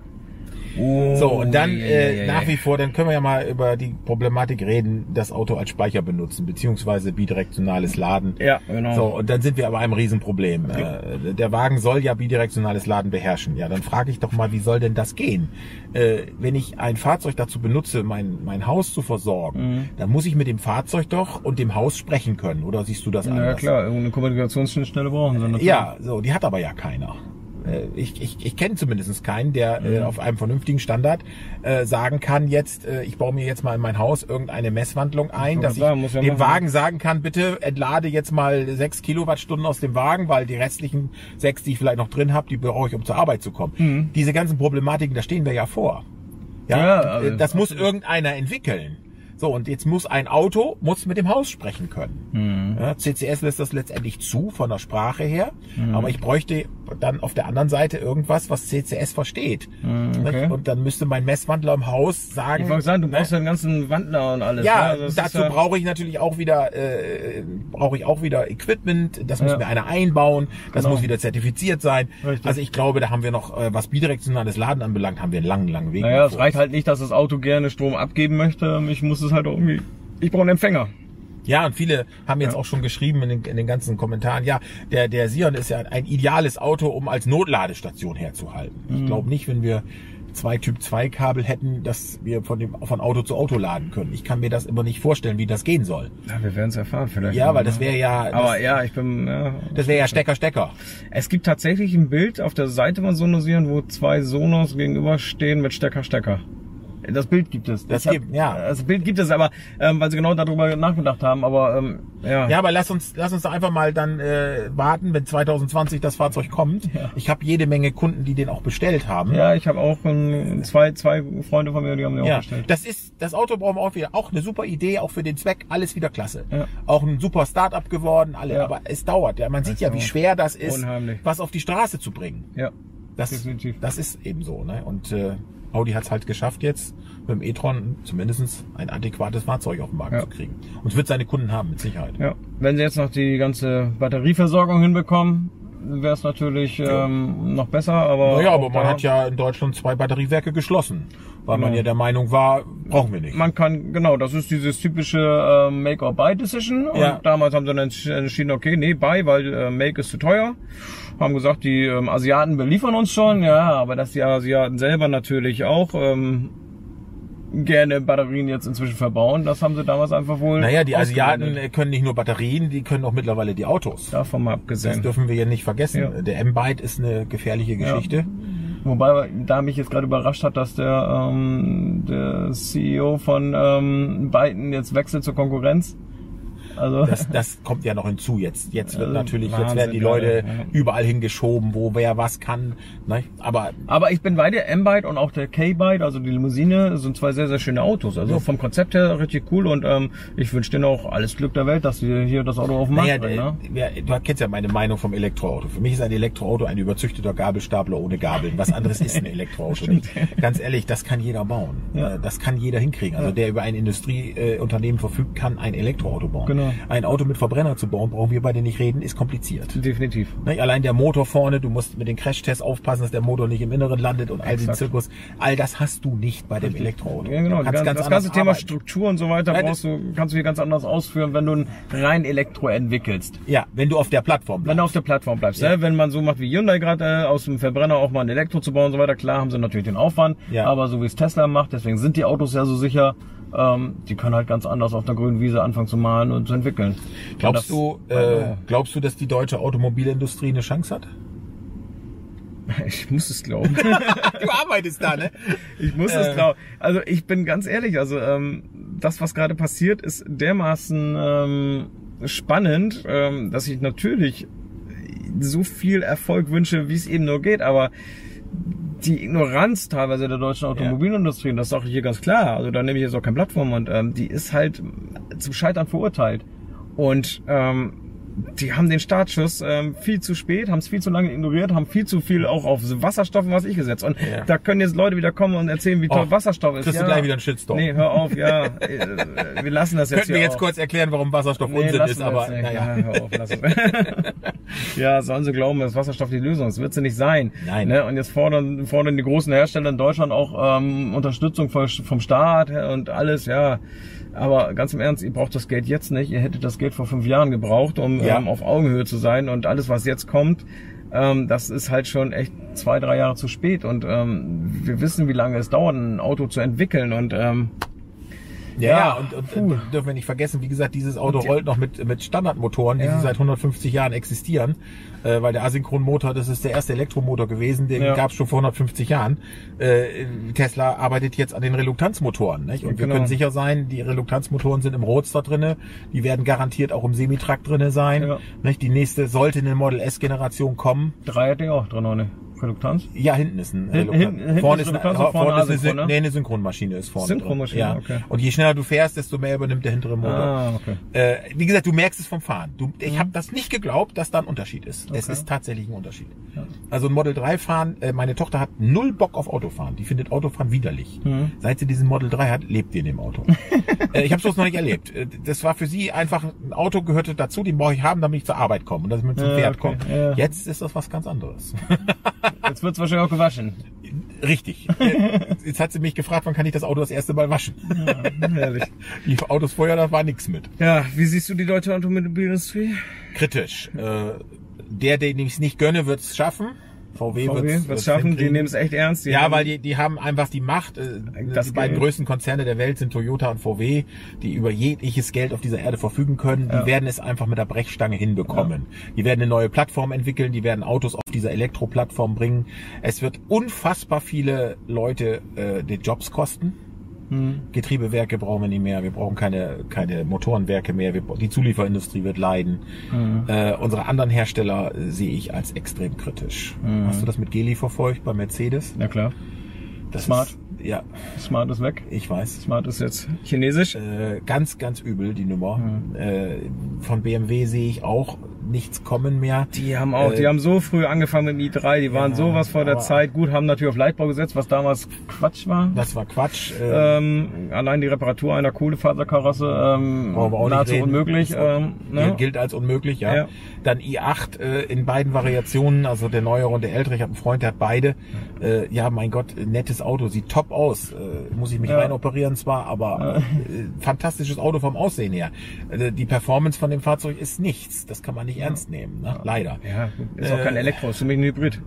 So, und dann nach wie vor, dann können wir ja mal über die Problematik reden, das Auto als Speicher benutzen, beziehungsweise bidirektionales Laden. Ja, genau. So, und dann sind wir aber einem Riesenproblem. Der Wagen soll ja bidirektionales Laden beherrschen. Ja, dann frage ich doch mal, wie soll denn das gehen? Wenn ich ein Fahrzeug dazu benutze, mein Haus zu versorgen, dann muss ich mit dem Fahrzeug doch und dem Haus sprechen können. Oder siehst du das anders? Ja klar, irgendeine Kommunikationsschnittstelle brauchen sie natürlich. Ja, so, die hat aber ja keiner. Ich kenne zumindest keinen, der auf einem vernünftigen Standard sagen kann, jetzt ich baue mir jetzt mal in mein Haus irgendeine Messwandlung ein, dass ich dem Wagen sagen kann, bitte entlade jetzt mal 6 Kilowattstunden aus dem Wagen, weil die restlichen 6, die ich vielleicht noch drin habe, die brauche ich, um zur Arbeit zu kommen. Diese ganzen Problematiken, da stehen wir ja vor. Ja, das muss irgendeiner entwickeln. So, und jetzt muss ein Auto mit dem Haus sprechen können. Ja, CCS lässt das letztendlich zu, von der Sprache her. Aber ich bräuchte dann auf der anderen Seite irgendwas, was CCS versteht. Okay. Und dann müsste mein Messwandler im Haus sagen... Ich wollte sagen, du brauchst ja einen ganzen Wandler und alles. Ja, ne? dazu brauche ich natürlich auch wieder Equipment. Das muss mir einer einbauen. Das muss wieder zertifiziert sein. Richtig. Also ich glaube, da haben wir noch, was bidirektionales Laden anbelangt, haben wir einen langen Weg. Naja, es reicht halt nicht, dass das Auto gerne Strom abgeben möchte. Ich muss es halt auch irgendwie... Ich brauche einen Empfänger. Ja, und viele haben jetzt auch schon geschrieben in den ganzen Kommentaren, ja, der Sion ist ja ein ideales Auto, um als Notladestation herzuhalten. Ich glaube nicht, wenn wir 2 Typ-2-Kabel hätten, dass wir von Auto zu Auto laden können. Ich kann mir das immer nicht vorstellen, wie das gehen soll. Ja, wir werden es erfahren vielleicht. Ja, weil das wäre ja... Aber ja, das wäre ja Stecker. Es gibt tatsächlich ein Bild auf der Seite von Sonosion, wo 2 Sonos gegenüberstehen mit Stecker. Das Bild gibt es. Das Bild gibt es, aber weil sie genau darüber nachgedacht haben. Aber ja, aber lass uns da einfach mal dann warten, wenn 2020 das Fahrzeug kommt. Ja. Ich habe jede Menge Kunden, die den auch bestellt haben. Ja, ich habe auch zwei Freunde von mir, die haben den auch bestellt. Das Auto brauchen wir auch wieder. Auch eine super Idee, auch für den Zweck, alles wieder klasse. Ja. Auch ein super Start-up geworden, aber es dauert. Ja, man sieht ja, wie schwer das ist, was auf die Straße zu bringen. Ja, definitiv. Das ist eben so. Ne? Und Audi hat es halt geschafft jetzt, mit dem e-tron zumindest ein adäquates Fahrzeug auf den Markt zu kriegen. Und es wird seine Kunden haben, mit Sicherheit. Ja. Wenn sie jetzt noch die ganze Batterieversorgung hinbekommen, wäre es natürlich noch besser. Aber man hat ja in Deutschland 2 Batteriewerke geschlossen, weil man ja der Meinung war, brauchen wir nicht. Man kann, das ist dieses typische Make-or-Buy-Decision. Und damals haben sie dann entschieden, okay, nee, Buy, weil Make ist zu teuer. Haben gesagt, die Asiaten beliefern uns schon, aber dass die Asiaten selber natürlich auch gerne Batterien jetzt inzwischen verbauen, das haben sie damals einfach wohl... Naja, die Asiaten können nicht nur Batterien, die können auch mittlerweile die Autos. Davon mal abgesehen. Das dürfen wir ja nicht vergessen. Ja. Der M-Byte ist eine gefährliche Geschichte. Ja. Wobei da mich jetzt gerade überrascht hat, dass der CEO von Byton jetzt wechselt zur Konkurrenz. Also das kommt ja noch hinzu. Jetzt wird natürlich, Wahnsinn, jetzt werden die Leute überall hingeschoben, wo wer was kann. Ne? Aber ich bin bei dir, M-Byte und auch der K-Byte, also die Limousine, sind zwei sehr, sehr schöne Autos. Also vom Konzept her richtig cool und ich wünsche denen auch alles Glück der Welt, dass sie hier das Auto auf den Markt bringen. Ne? Du kennst ja meine Meinung vom Elektroauto. Für mich ist ein Elektroauto ein überzüchteter Gabelstapler ohne Gabeln. Was anderes ist ein Elektroauto nicht. Ganz ehrlich, das kann jeder bauen. Ja. Das kann jeder hinkriegen. Also der über ein Industrieunternehmen verfügt, kann ein Elektroauto bauen. Genau. Ein Auto mit Verbrenner zu bauen, brauchen wir beide nicht reden, ist kompliziert. Definitiv. Ne? Allein der Motor vorne, du musst mit den Crashtests aufpassen, dass der Motor nicht im Inneren landet und all den Zirkus. All das hast du nicht bei dem Elektroauto. Ja, genau. Das ganze Thema Struktur und so weiter kannst du hier ganz anders ausführen, wenn du ein rein Elektro entwickelst. Ja, wenn du auf der Plattform bleibst. Wenn du auf der Plattform bleibst. Ja. Wenn man so macht wie Hyundai gerade, aus dem Verbrenner auch mal ein Elektro zu bauen und so weiter, klar haben sie natürlich den Aufwand, aber so wie es Tesla macht, deswegen sind die Autos ja so sicher, die können halt ganz anders auf der grünen Wiese anfangen zu malen und zu entwickeln. Glaubst du, dass die deutsche Automobilindustrie eine Chance hat? Ich muss es glauben. Du arbeitest da, ne? Ich muss es glauben. Also ich bin ganz ehrlich, also das, was gerade passiert, ist dermaßen spannend, dass ich natürlich so viel Erfolg wünsche, wie es eben nur geht, aber die Ignoranz teilweise der deutschen Automobilindustrie, und das sage ich hier ganz klar, also da nehme ich jetzt auch keine Plattform, und die ist halt zum Scheitern verurteilt. Und die haben den Startschuss viel zu spät, haben es viel zu lange ignoriert, haben viel zu viel auch auf Wasserstoff und was ich gesetzt. Und da können jetzt Leute wieder kommen und erzählen, wie toll Wasserstoff ist. Kriegst du gleich wieder einen Shitstorm. Nee, hör auf, wir lassen das jetzt. Könnten wir jetzt kurz erklären, warum Wasserstoff Unsinn ist, aber naja. Hör auf, lass es. Ja, sollen sie glauben, dass Wasserstoff die Lösung ist. Wird sie nicht sein. Nein. Ne? Und jetzt fordern die großen Hersteller in Deutschland auch Unterstützung vom Staat und alles, ja. Aber ganz im Ernst, ihr braucht das Geld jetzt nicht. Ihr hättet das Geld vor 5 Jahren gebraucht, um auf Augenhöhe zu sein. Und alles, was jetzt kommt, das ist halt schon echt 2-3 Jahre zu spät. Und wir wissen, wie lange es dauert, ein Auto zu entwickeln. Und und dürfen wir nicht vergessen, wie gesagt, dieses Auto rollt noch mit Standardmotoren, die seit 150 Jahren existieren, weil der Asynchronmotor, das ist der erste Elektromotor gewesen, den gab es schon vor 150 Jahren. Tesla arbeitet jetzt an den Reluktanzmotoren, nicht? Und wir können sicher sein, die Reluktanzmotoren sind im Roadster drinne, die werden garantiert auch im Semitruck drinne sein. Nicht? Die nächste sollte eine Model S Generation kommen. 3 hat die auch drin, ne? Reluktanz? Ja, hinten ist ein Reluktanz. Vorne ist eine Synchronmaschine ist vorne. Synchronmaschine, ja. Okay. Und je schneller du fährst, desto mehr übernimmt der hintere Motor. Okay. Wie gesagt, du merkst es vom Fahren. Ich habe das nicht geglaubt, dass da ein Unterschied ist. Okay. Es ist tatsächlich ein Unterschied. Ja. Also ein Model 3 fahren, meine Tochter hat null Bock auf Autofahren. Die findet Autofahren widerlich. Seit sie diesen Model 3 hat, lebt sie in dem Auto. Ich habe es noch nicht erlebt. Das war für sie einfach, ein Auto gehörte dazu, den brauche ich haben, damit ich zur Arbeit komme und dass ich mit zum Pferd komme. Ja. Jetzt ist das was ganz anderes. Jetzt wird's wahrscheinlich auch gewaschen. Richtig. Jetzt hat sie mich gefragt, wann kann ich das Auto das erste Mal waschen? Ja, herrlich. Die Autos vorher, da war nichts mit. Ja, wie siehst du die deutsche Automobilindustrie? Kritisch. Den ich es nicht gönne, wird es schaffen. VW wird's schaffen, die nehmen es echt ernst. Weil die haben einfach die Macht. Die beiden größten Konzerne der Welt sind Toyota und VW, die über jegliches Geld auf dieser Erde verfügen können. Die werden es einfach mit der Brechstange hinbekommen. Ja. Die werden eine neue Plattform entwickeln, die werden Autos auf dieser Elektroplattform bringen. Es wird unfassbar viele Leute die Jobs kosten. Getriebewerke brauchen wir nicht mehr, wir brauchen keine Motorenwerke mehr, die Zulieferindustrie wird leiden. Unsere anderen Hersteller sehe ich als extrem kritisch. Hast du das mit Geely verfolgt bei Mercedes? Ja klar. Das Smart. Ja. Smart ist weg. Ich weiß. Smart ist jetzt chinesisch. Ganz, ganz übel die Nummer. Von BMW sehe ich auch nichts kommen mehr. Die haben so früh angefangen mit dem i3, die waren sowas vor der Zeit. Gut, haben natürlich auf Leichtbau gesetzt, was damals Quatsch war. Das war Quatsch. Allein die Reparatur einer Kohlefaserkarosse nahezu unmöglich. Gilt als unmöglich, ja. Dann i8 in beiden Variationen, also der neuere und der ältere. Ich habe einen Freund, der hat beide. Ja, mein Gott, nettes Auto, sieht top aus. Muss ich mich rein operieren zwar, aber fantastisches Auto vom Aussehen her. Die Performance von dem Fahrzeug ist nichts. Das kann man nicht ernst nehmen, ne? Leider. Ja, ist auch kein Elektro, ist für mich ein Hybrid.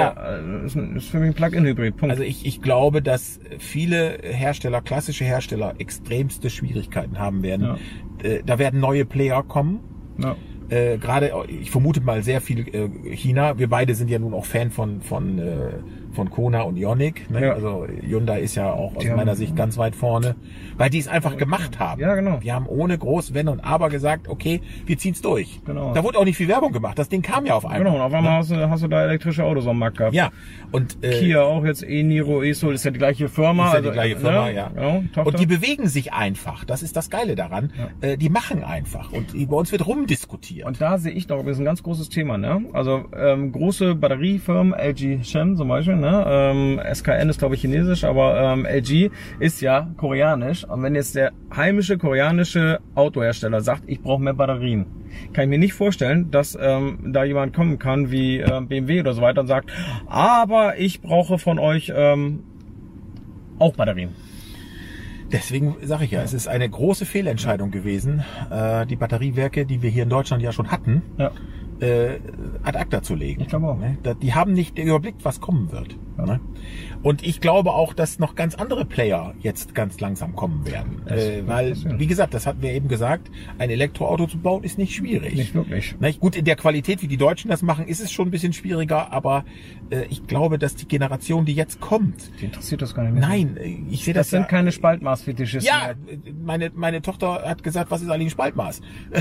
Ist für mich ein Plug-in-Hybrid, Punkt. Also ich glaube, dass viele Hersteller, klassische Hersteller, extremste Schwierigkeiten haben werden. Da werden neue Player kommen. Ja. Gerade, ich vermute mal sehr viel China. Wir beide sind ja nun auch Fan von von Kona und Ioniq. Ne? Ja. Also Hyundai ist ja auch aus meiner Sicht ganz weit vorne, weil die es einfach gemacht haben. Ja, genau. Wir haben ohne groß Wenn und Aber gesagt, okay, wir ziehen's durch. Genau. Da wurde auch nicht viel Werbung gemacht. Das Ding kam ja auf einmal. Genau, und auf einmal hast du da elektrische Autos am Markt gehabt. Ja. Und Kia auch jetzt, E-Niro, E-Soul, ist ja die gleiche Firma. ist ja die gleiche Firma, ne? ja. Genau, Tochter. Und die bewegen sich einfach. Das ist das Geile daran. Ja. Die machen einfach. Und bei uns wird rumdiskutiert. Und da sehe ich doch, das ist ein ganz großes Thema, ne? Also große Batteriefirmen, LG Chem zum Beispiel, ne? SKN ist glaube ich chinesisch, aber LG ist ja koreanisch. Und wenn jetzt der heimische koreanische Autohersteller sagt, ich brauche mehr Batterien, kann ich mir nicht vorstellen, dass da jemand kommen kann wie BMW oder so weiter und sagt, aber ich brauche von euch auch Batterien. Deswegen sage ich ja, es ist eine große Fehlentscheidung gewesen, die Batteriewerke, die wir hier in Deutschland ja schon hatten, Ja. ad acta zu legen. Ich glaube auch. Ne? Die haben nicht überblickt, was kommen wird. Ja. Ne? Und ich glaube auch, dass noch ganz andere Player jetzt ganz langsam kommen werden. Weil, wie gesagt, das hatten wir eben gesagt, ein Elektroauto zu bauen ist nicht schwierig. Nicht wirklich. Ne? Gut, in der Qualität, wie die Deutschen das machen, ist es schon ein bisschen schwieriger, aber ich glaube, dass die Generation, die jetzt kommt, Die interessiert das gar nicht mehr. nein, ich sehe Das das sind keine Spaltmaßfetischisten. ja, meine Tochter hat gesagt, was ist eigentlich ein Spaltmaß?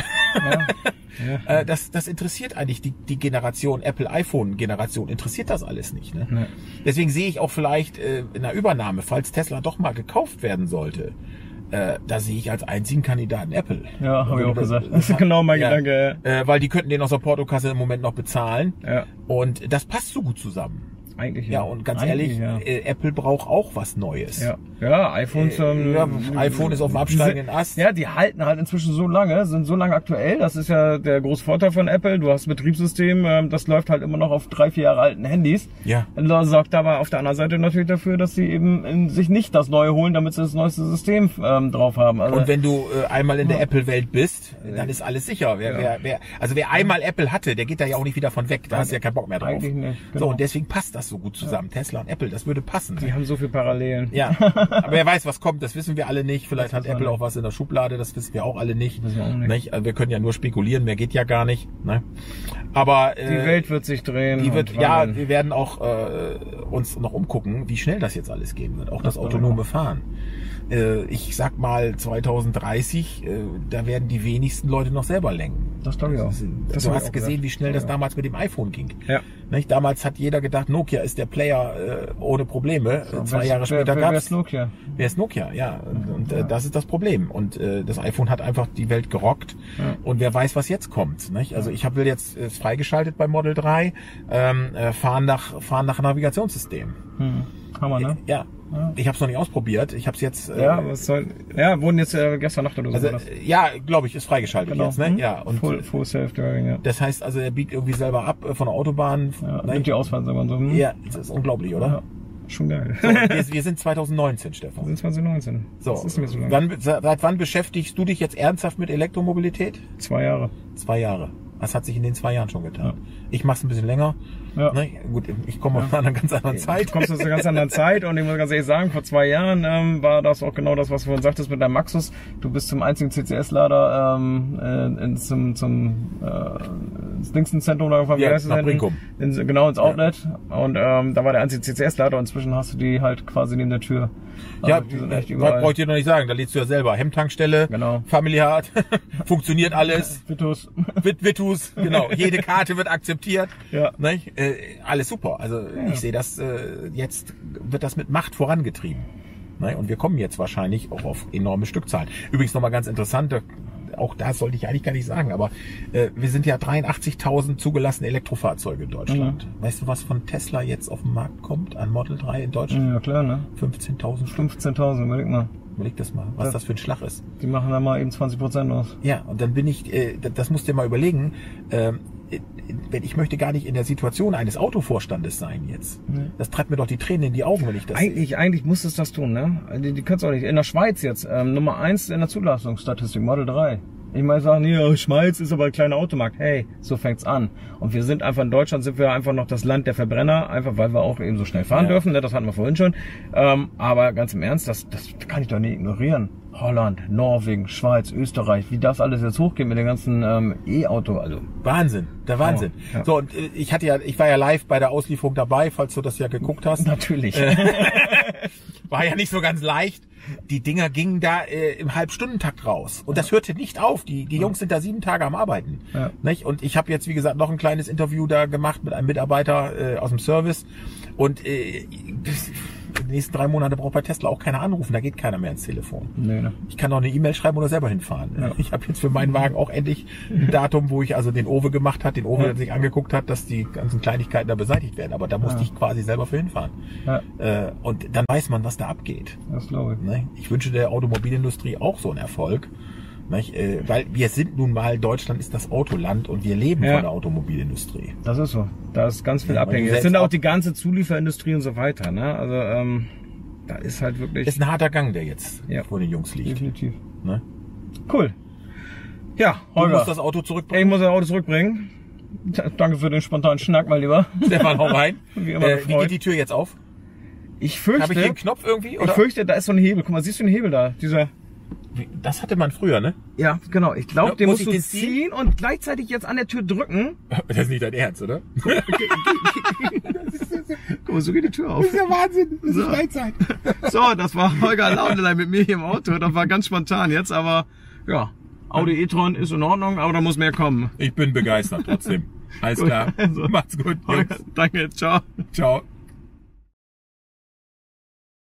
Ja. Das interessiert eigentlich die Generation, Apple-iPhone-Generation, interessiert das alles nicht. Ne? Nee. Deswegen sehe ich auch vielleicht in der Übernahme, falls Tesla doch mal gekauft werden sollte, da sehe ich als einzigen Kandidaten Apple. Ja, habe ich auch gesagt. Das ist genau mein Gedanke. Weil die könnten den aus der Portokasse im Moment noch bezahlen. Ja. Und das passt so gut zusammen. Eigentlich Ja, und ganz ehrlich, Apple braucht auch was Neues. Ja, ja, iPhones. iPhone ist auf dem absteigenden Ast. Ja, die halten halt inzwischen so lange, sind so lange aktuell. Das ist ja der große Vorteil von Apple. Du hast ein Betriebssystem, das läuft halt immer noch auf 3-4 Jahre alten Handys. Ja. Das sorgt aber auf der anderen Seite natürlich dafür, dass sie eben sich nicht das Neue holen, damit sie das neueste System drauf haben. Also, Und wenn du einmal in der Apple-Welt bist, dann ist alles sicher. Wer einmal Apple hatte, der geht da ja auch nicht wieder von weg. Da hast du ja keinen Bock mehr drauf. Eigentlich nicht, genau. So, und deswegen passt das so gut zusammen. Tesla und Apple, das würde passen. die haben so viel Parallelen. Ja, aber wer weiß, was kommt, das wissen wir alle nicht. Vielleicht Das hat wissen wir Apple nicht. auch was in der Schublade, das wissen wir auch alle nicht. Wissen wir auch nicht. Also wir können ja nur spekulieren, mehr geht ja gar nicht. Ne? Aber Die Welt wird sich drehen. die wird, und ja, wandeln. wir werden auch uns noch umgucken, wie schnell das jetzt alles gehen wird. Auch das autonome Fahren. Ich sag mal 2030, da werden die wenigsten Leute noch selber lenken. Das glaube ich auch. Das Du hab ich hast auch gesehen, gesagt. wie schnell das damals mit dem iPhone ging. Ja. Nicht? Damals hat jeder gedacht, Nokia ist der Player ohne Probleme. 2 Jahre später wer gab's ist Nokia? Wer ist Nokia? Ja, und das ist das Problem. Und das iPhone hat einfach die Welt gerockt. Ja. Und wer weiß, was jetzt kommt. Nicht? Also ich habe jetzt ist freigeschaltet bei Model 3, fahren nach Navigationssystem. Hammer, ne? Ja. Ich habe es noch nicht ausprobiert. Ich habe es jetzt. Ja, wurden jetzt gestern Nacht oder so. Also, war das. ja, glaube ich, ist freigeschaltet Genau. jetzt. Ne? Ja. Und Full Self-Driving, ja. das heißt, also er biegt irgendwie selber ab von der Autobahn. Ja, Ne? nimmt die Ausfahrt selber und so. Ja, das ist unglaublich, oder? Ja, schon geil. So, und wir sind 2019, Wir Stefan. sind 2019. So, Das ist mir so lange. seit wann beschäftigst du dich jetzt ernsthaft mit Elektromobilität? 2 Jahre. 2 Jahre. Was hat sich in den 2 Jahren schon getan? Ich mache es ein bisschen länger. Ja. Ne? Gut, ich komme aus einer ganz anderen Zeit. Du kommst aus einer ganz anderen Zeit und ich muss ganz ehrlich sagen, vor 2 Jahren war das auch genau das, was du vorhin sagtest mit deinem Maxus. Du bist zum einzigen CCS-Lader ins Dingsen-Zentrum da gefahren. Ja, wie heißt es nach denn? Brinkum. Genau, ins Outlet. Und da war der einzige CCS-Lader und inzwischen hast du die halt quasi neben der Tür. Ja, die sind echt brauche überall. ich dir noch nicht sagen. Da lädst du ja selber. Hemdtankstelle, Genau. Familiar, funktioniert alles. Vitus. Vitus, genau. Jede Karte wird akzeptiert. Ja. Nicht? Alles super. Also ich sehe das, jetzt wird das mit Macht vorangetrieben. Ne? Und wir kommen jetzt wahrscheinlich auch auf enorme Stückzahlen. Übrigens nochmal ganz interessant, auch das sollte ich eigentlich gar nicht sagen, aber wir sind ja 83.000 zugelassene Elektrofahrzeuge in Deutschland. Weißt du, was von Tesla jetzt auf den Markt kommt an Model 3 in Deutschland? Ja, klar, ne? 15.000 Stück. 15.000, überleg mal. Überleg das mal, was das für ein Schlag ist. Die machen da mal eben 20% aus. Ja, und dann bin ich, das musst du dir mal überlegen, ich möchte gar nicht in der Situation eines Autovorstandes sein jetzt. Das treibt mir doch die Tränen in die Augen, wenn ich das sehe. Eigentlich muss es das tun, ne? Die können es auch nicht. In der Schweiz jetzt, Nummer 1 in der Zulassungsstatistik, Model 3. Ich meine, sagen, nee, Schmalz ist aber ein kleiner Automarkt. Hey, so fängt's an. Und wir sind einfach in Deutschland, sind wir einfach noch das Land der Verbrenner, einfach weil wir auch eben so schnell fahren dürfen. Ne? Das hatten wir vorhin schon. Aber ganz im Ernst, das kann ich doch nicht ignorieren. Holland, Norwegen, Schweiz, Österreich, wie das alles jetzt hochgeht mit dem ganzen E-Auto. Also Wahnsinn, der Wahnsinn. Ja. So, und ich war ja live bei der Auslieferung dabei, falls du das ja geguckt hast. natürlich. War ja nicht so ganz leicht. Die Dinger gingen da im Halbstundentakt raus. Und das hörte nicht auf. Die Jungs sind da 7 Tage am Arbeiten. Ja. Nicht? Und ich habe jetzt, wie gesagt, noch ein kleines Interview da gemacht mit einem Mitarbeiter aus dem Service. Und die nächsten 3 Monate braucht bei Tesla auch keiner anrufen. Da geht keiner mehr ins Telefon. Nee, ne? Ich kann auch eine E-Mail schreiben oder selber hinfahren. Ja. Ich habe jetzt für meinen Wagen auch endlich ein Datum, wo ich also den Owe gemacht hat, den Owe sich angeguckt hat, dass die ganzen Kleinigkeiten da beseitigt werden. Aber da musste ich quasi selber für hinfahren. Ja. Und dann weiß man, was da abgeht. Das glaube ich. Ne? Ich wünsche der Automobilindustrie auch so einen Erfolg. Nicht? Weil wir sind nun mal, Deutschland ist das Autoland und wir leben von der Automobilindustrie. Das ist so. Da ist ganz viel Ja, abhängig. weil Es sind auch die ganze Zulieferindustrie und so weiter. Ne? Also da ist halt wirklich... Das ist ein harter Gang, der jetzt vor den Jungs liegt. Definitiv. Ne? Cool. Ja, Du Holger. musst das Auto zurückbringen. Ich muss das Auto zurückbringen. Danke für den spontanen Schnack, mal lieber. Stefan, hau rein. Wie immer Wie gefreut. geht die Tür jetzt auf? Ich fürchte... Habe ich hier einen Knopf irgendwie? Ich Oder? fürchte, da ist so ein Hebel. Guck mal, siehst du den Hebel da? Dieser... Das hatte man früher, ne? Ja, genau. Ich glaube, Ja, den muss musst ich du den ziehen und gleichzeitig jetzt an der Tür drücken. Das ist nicht dein Ernst, oder? Guck mal, so geht die Tür auf. Das ist ja Wahnsinn. Das So. ist Freizeit. So, das war Holger Launelein mit mir hier im Auto. Das war ganz spontan jetzt, aber ja, Audi e-tron ist in Ordnung, aber da muss mehr kommen. Ich bin begeistert trotzdem. Alles klar. Also, Macht's gut, Holger, Jungs. danke, ciao. Ciao.